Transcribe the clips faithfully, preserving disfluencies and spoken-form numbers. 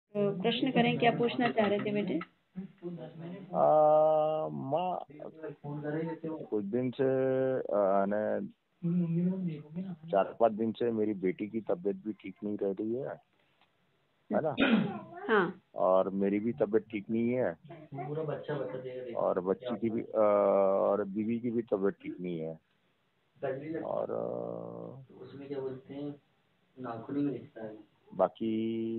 तो प्रश्न करें, क्या पूछना चाह रहे थे बेटे? आ, माँ कुछ दिन से आ, ने चार पाँच दिन से मेरी बेटी की तबीयत भी ठीक नहीं रह रही है है ना। हाँ। और मेरी भी तबीयत ठीक नहीं है, और बच्ची की भी आ, और बीवी की भी तबीयत ठीक नहीं है। और आ, उसमें क्या बोलते हैं, नाखून में लिखता है बाकी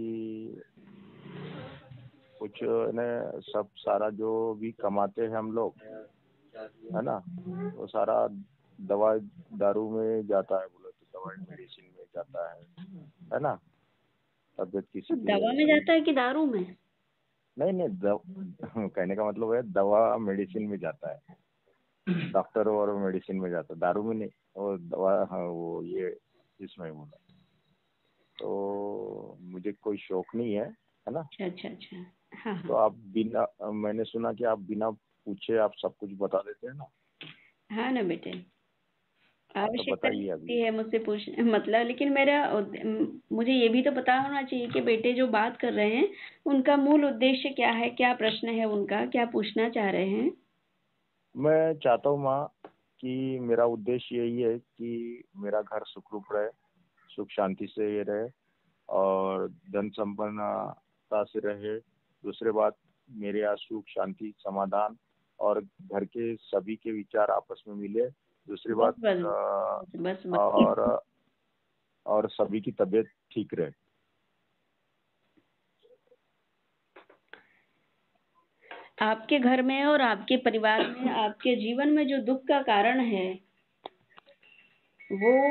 कुछ ने सब सारा जो भी कमाते हैं हम लोग, है ना, वो सारा दवा दारू में जाता है, बोले तो दवाई मेडिसिन में जाता है है ना। तबीयत किसी की दवा में सही जाता है कि दारू में? नहीं नहीं दव... कहने का मतलब है दवा मेडिसिन में जाता है, डॉक्टर और मेडिसिन में जाता है, दारू में नहीं। वो दवा, हाँ वो ये इसमें बोला तो मुझे कोई शौक नहीं है, है ना। अच्छा अच्छा अच्छा। हाँ तो हाँ। आप बिना, मैंने सुना कि आप बिना पूछे आप सब कुछ बता देते हैं ना। हाँ ना बेटे, हाँ तो आवश्यकता नहीं बताइए अभी। होती है मुझसे पूछ मतलब, लेकिन मेरा उद- म- मुझे ये भी तो पता होना चाहिए कि बेटे जो बात कर रहे हैं उनका मूल उद्देश्य क्या है, क्या प्रश्न है उनका, क्या पूछना चाह रहे हैं। मैं चाहता हूँ माँ कि मेरा उद्देश्य यही है कि मेरा घर सुखरूप रहे, सुख शांति से ये रहे, और धन संपन्नता से रहे। दूसरी बात, मेरे यहाँ सुख शांति समाधान और घर के सभी के विचार आपस में मिले। दूसरी बस बात, बस अ, बस और बस। और सभी की तबीयत ठीक रहे। आपके घर में और आपके परिवार में, आपके जीवन में जो दुख का कारण है वो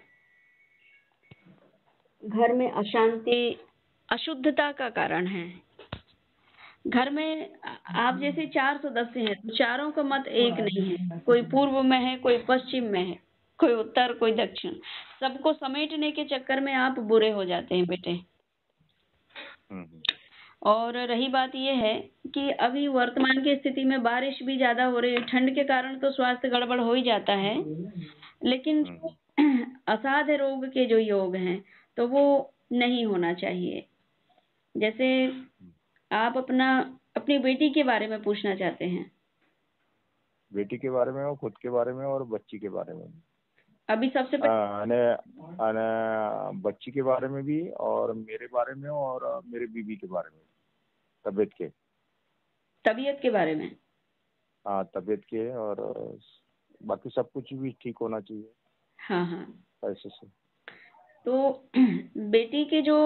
घर में अशांति, अशुद्धता का कारण है। घर में आप जैसे चार सदस्य हैं तो चारों का मत एक नहीं है, कोई पूर्व में है, कोई पश्चिम में है, कोई उत्तर, कोई दक्षिण। सबको समेटने के चक्कर में आप बुरे हो जाते हैं बेटे। हम्म और रही बात यह है कि अभी वर्तमान की स्थिति में बारिश भी ज्यादा हो रही है, ठंड के कारण तो स्वास्थ्य गड़बड़ हो ही जाता है, लेकिन जो हम्म असाध्य रोग के जो योग हैं तो वो नहीं होना चाहिए। जैसे आप अपना अपनी बेटी के बारे में पूछना चाहते हैं। बेटी के बारे में और खुद के बारे में और बच्ची के बारे में भी। अभी सबसे आ, पहले अने, अने बच्ची के बारे में भी, और मेरे बारे में, और मेरे बीवी के बारे में, तबीयत के। तबीयत के बारे में। हाँ तबीयत के, और बाकी सब कुछ भी ठीक होना चाहिए हाँ हाँ। ऐसे से। तो बेटी के जो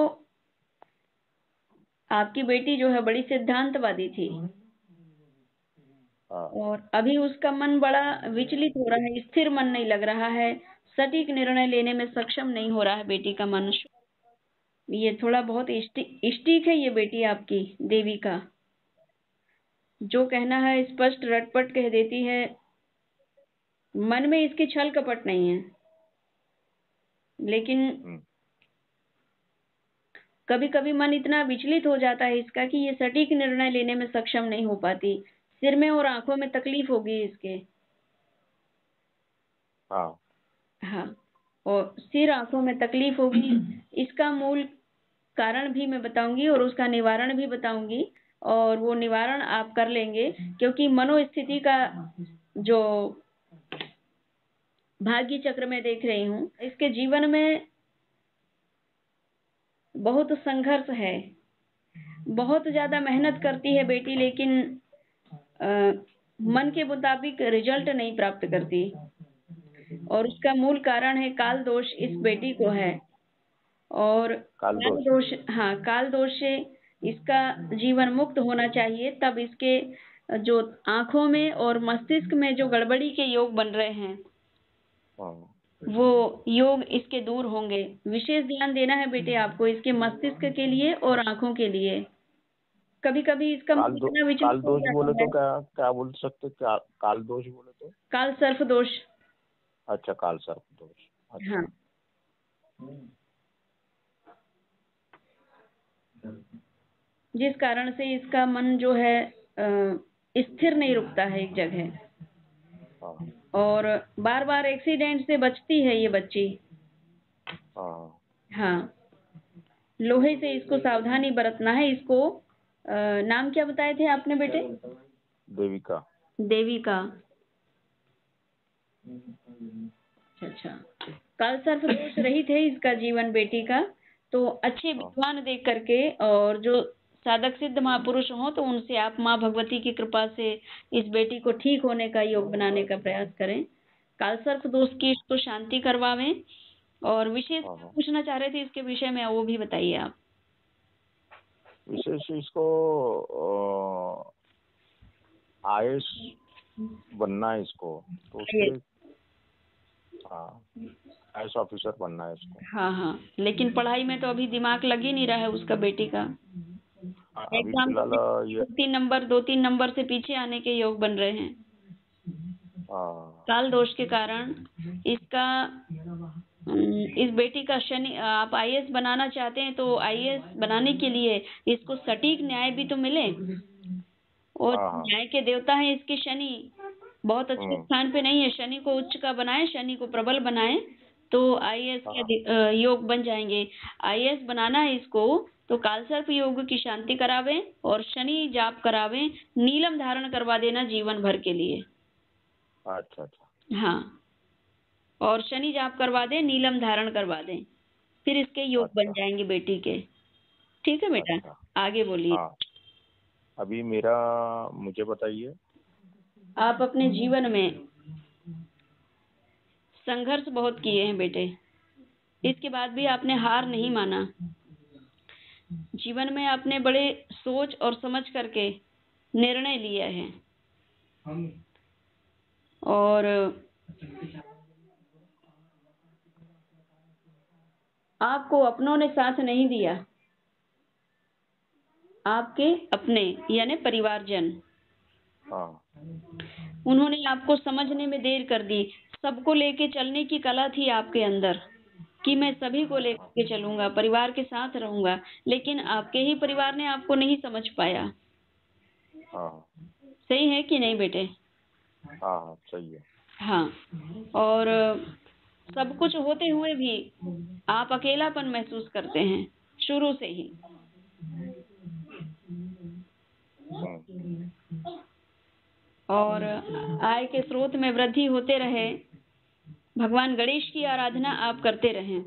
आपकी बेटी जो है बड़ी सिद्धांतवादी थी, हाँ और अभी उसका मन बड़ा विचलित हो रहा है, स्थिर मन नहीं लग रहा है, सटीक निर्णय लेने में सक्षम नहीं हो रहा है बेटी का मन। ये थोड़ा बहुत स्टिक है ये बेटी आपकी देवी का, जो कहना है स्पष्ट रटपट कह देती है, मन में इसके छल कपट नहीं है। लेकिन हम्म कभी कभी मन इतना विचलित हो जाता है इसका कि ये सटीक निर्णय लेने में सक्षम नहीं हो पाती, सिर में और आंखों में तकलीफ होगी इसके। हाँ हाँ, और सिर आंखों में तकलीफ होगी, इसका मूल कारण भी मैं बताऊंगी और उसका निवारण भी बताऊंगी, और वो निवारण आप कर लेंगे क्योंकि मनोस्थिति का जो भाग्य चक्र में देख रही हूँ, इसके जीवन में बहुत संघर्ष है, बहुत ज्यादा मेहनत करती है बेटी, लेकिन आ, मन के मुताबिक रिजल्ट नहीं प्राप्त करती, और हम्म। उसका मूल कारण है काल दोष इस बेटी को है। और काल काल दोष। दोष, हाँ काल दोष से इसका जीवन मुक्त होना चाहिए, तब इसके जो आंखों में और मस्तिष्क में जो गड़बड़ी के योग बन रहे हैं हाँ वो योग इसके दूर होंगे। विशेष ध्यान देना है बेटे आपको इसके मस्तिष्क के लिए और आंखों के लिए। कभी कभी इसका काल मन दो इतना विचलित काल हो दोष बोले जाता तो है। क्या क्या बोल सकते, क्या काल दोष बोले तो? काल सर्प दोष। अच्छा, काल सर्प दोष। हाँ, अच्छा। जिस कारण से इसका मन जो है अ, स्थिर नहीं रुकता है एक जगह, हाँ और बार बार एक्सीडेंट से बचती है ये बच्ची। हाँ हाँ, लोहे से इसको सावधानी बरतना है। इसको अ, नाम क्या बताए थे आपने बेटे? देविका। देविका। अच्छा अच्छा। काल सर्प दोष रहित है इसका जीवन बेटी का। तो अच्छे हाँ विद्वान देख करके और जो साधक सिद्ध महापुरुष हो तो उनसे आप माँ भगवती की कृपा से इस बेटी को ठीक होने का योग बनाने का प्रयास करें। काल सर्प दोष की इसको शांति करवावें। और विशेष हाँ क्या हाँ। पूछना चाह रहे थे इसके विषय में, वो भी बताइए आप। विशेष इसको आईएएस बनना है इसको, तो उसके आइए। लिए हाँ आईएएस ऑफिसर बनना है इसको। हाँ हाँ, लेकिन पढ़ाई में तो अभी दिमाग लग ही नहीं रहा है उसका बेटी का। हाँ, अभी एग्जाम फिलहाल ये दो तीन नंबर दो तीन नंबर से पीछे आने के योग बन रहे हैं हाँ काल दोष के कारण। इसका अम, इस बेटी का शनि, आप आईएएस बनाना चाहते हैं तो आईएएस बनाने के लिए इसको सटीक न्याय भी तो मिले। और हाँ हाँ। न्याय के देवता है इसके शनि, बहुत अच्छे हम्म। स्थान पे नहीं है। शनि को उच्च का बनाए, शनि को प्रबल बनाए तो आईएएस के हाँ अधि- अ, योग बन जाएंगे। आईएएस बनाना है इसको तो कालसर्प योग की शांति करावे और शनि जाप करावे। नीलम धारण करवा देना जीवन भर के लिए। अच्छा अच्छा हाँ, और शनि जाप करवा दें, नीलम धारण करवा दें, फिर इसके योग बन अच्छा जाएंगे बेटी के। ठीक है बेटा, अच्छा। आगे बोलिए। हाँ, अभी मेरा मुझे बताइए। आप अपने जीवन में संघर्ष बहुत किए हैं बेटे, इसके बाद भी आपने हार नहीं माना। जीवन में आपने बड़े सोच और समझ करके निर्णय लिया है। और आपको अपनों ने साथ नहीं दिया। आपके अपने यानी परिवारजन, हाँ उन्होंने आपको समझने में देर कर दी। सबको लेके चलने की कला थी आपके अंदर कि मैं सभी को लेकर के चलूंगा, परिवार के साथ रहूंगा, लेकिन आपके ही परिवार ने आपको नहीं समझ पाया। हाँ सही है कि नहीं बेटे? हाँ हाँ सही है। हाँ। और सब कुछ होते हुए भी आप अकेलापन महसूस करते हैं शुरू से ही। हम्म। और आय के स्रोत में वृद्धि होते रहे, भगवान गणेश की आराधना आप करते रहें।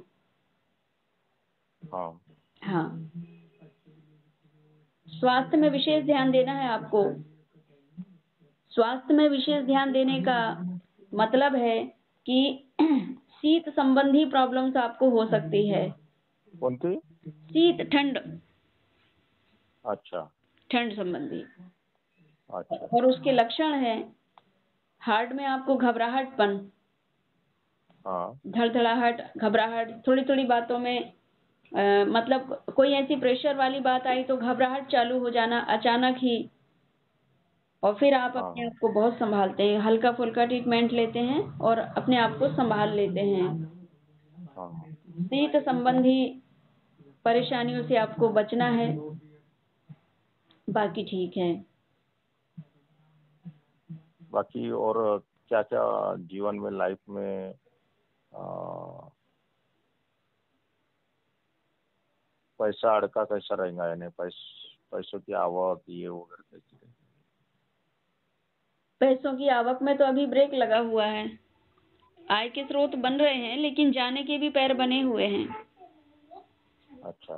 हाँ हाँ, स्वास्थ्य में विशेष ध्यान देना है आपको। स्वास्थ्य में विशेष ध्यान देने का मतलब है कि शीत संबंधी प्रॉब्लम्स आपको हो सकती है। कौन थी? शीत, ठंड, अच्छा ठंड संबंधी। अच्छा और उसके लक्षण है हार्ट में आपको घबराहटपन, हाँ धड़धड़ाहट, घबराहट, थोड़ी थोड़ी बातों में अ, मतलब कोई ऐसी प्रेशर वाली बात आई तो घबराहट चालू हो जाना अचानक ही। और फिर आप हाँ अपने हाँ आप को बहुत संभालते हैं, हल्का फुल्का ट्रीटमेंट लेते हैं और अपने आप को संभाल लेते हैं। हाँ। शीत संबंधी परेशानियों से आपको बचना है, बाकी ठीक है। बाकी और क्या क्या जीवन में, लाइफ में आ, पैसा अड़का कैसा रहेगा, यानी पैस पैसों की आवक ये वगैरह कैसी रहेगी? पैसों की आवक में तो अभी ब्रेक लगा हुआ है। आय के स्रोत बन रहे हैं लेकिन जाने के भी पैर बने हुए हैं। अच्छा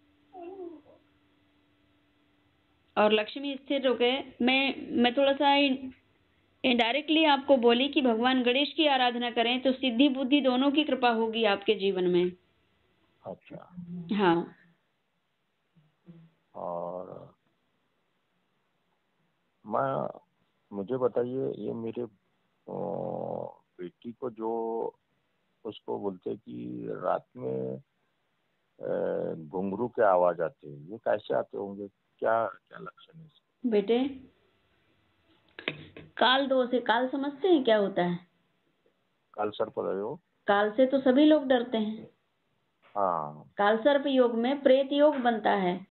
और लक्ष्मी स्थिर रुके। मैं मैं थोड़ा सा इनडायरेक्टली आपको बोली कि भगवान गणेश की आराधना करें तो सिद्धि बुद्धि दोनों की कृपा होगी आपके जीवन में। अच्छा। हाँ। और मैं मुझे बताइए, ये मेरे अ, बेटी को जो उसको बोलते हैं कि रात में अ, घुंघरू के आवाज आते हैं, ये कैसे आते होंगे? क्या क्या लक्षण है इसके? बेटे, काल दोष है। काल समझते हैं क्या होता है? काल सर्प योग। काल से तो सभी लोग डरते हैं। हाँ काल सर्प योग में प्रेत योग बनता है।